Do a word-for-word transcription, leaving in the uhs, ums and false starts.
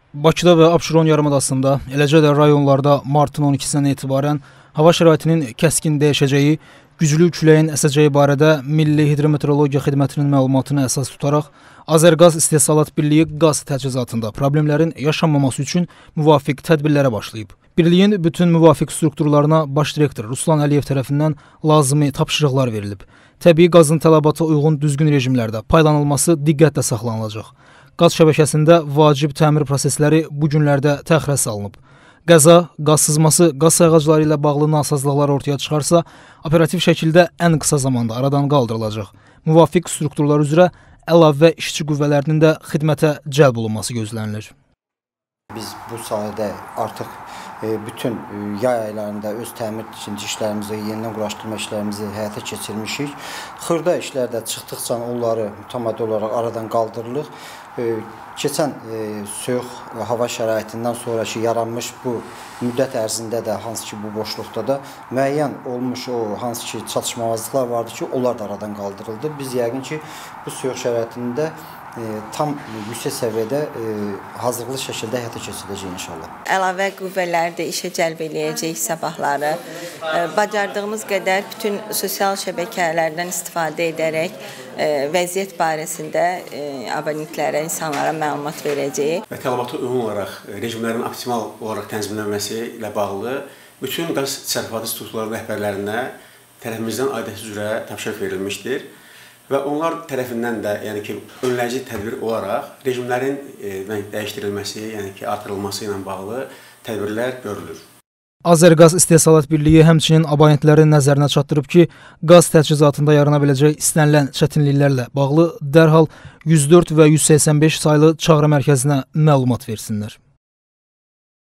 Bakıda və Abşeron yarımadasında, eləcə də rayonlarda martın on ikisindən etibarən hava şəraitinin kəskin dəyişəcəyi, güclü küləyin əsəcəyi barədə Milli Hidrometeorologiya Xidmətinin məlumatını əsas tutaraq Azərqaz İstehsalat Birliyi qaz təchizatında problemlərin yaşanmaması üçün müvafiq tədbirlərə başlayıb. Birliyin bütün müvafiq strukturlarına baş direktor Ruslan Əliyev tərəfindən lazımi tapşırıqlar verilib. Təbii qazın tələbata uyğun düzgün rejimlərdə paylanılması diqqətlə saxlanılacaq. Qaz şəbəkəsində vacib təmir prosesləri bu günlərdə təxirə salınıb. Qəza, qaz sızması, qaz sayğacları ilə bağlı nasazlıqlar ortaya çıxarsa, operativ şəkildə ən qısa zamanda aradan qaldırılacaq. Müvafiq strukturlar üzrə əlavə işçi qüvvələrinin də xidmətə cəlb olunması gözlənilir. Biz bu sahədə artıq bütün yay aylarında öz təmir tikinti işlərimizi, yenidən quraşdırma işlərimizi həyata keçirmişik. Xırda işlər də çıxdıqca onları mütəmadi olaraq aradan qaldırılır. Keçən soyuq hava şəraitindən sonraki yaranmış bu müddət ərzində də, hansı ki bu boşluqda da müəyyən olmuş o hansı ki çatışmamazlıqlar vardı ki, onlar da aradan qaldırıldı. Biz yəqin ki bu soyuq şəraitində E, tam yüksək səviyyədə e, hazırlıqlı şəkildə həyata keçiriləcək inşallah. Əlavə qüvvələri də işə cəlb eləyəcək sabahları. E, bacardığımız qədər bütün sosial şəbəkələrdən istifadə edərək e, vəziyyət barəsində e, abonentlərə, insanlara məlumat verəcəyik. Və tələbata uyğun olaraq rejimlərin optimal olaraq tənzimlənməsi ilə bağlı bütün qaz təsərrüfatı strukturlarının rəhbərlərinə tərəfimizdən aidiyyəti üzrə tapşırıq verilmişdir. Və onlar tərəfindən də, yəni ki, önləyici tədbir olaraq rejimlərin e, dəyişdirilməsi, yəni ki, artırılması ilə bağlı tədbirlər görülür. Azərqaz İstehsalat Birliyi həmçinin abonentlərin nəzərinə çatdırıb ki, qaz təchizatında yarana biləcək istənilən çətinliklərlə bağlı dərhal yüz dörd və yüz səksən beş saylı çağrı mərkəzinə məlumat versinlər.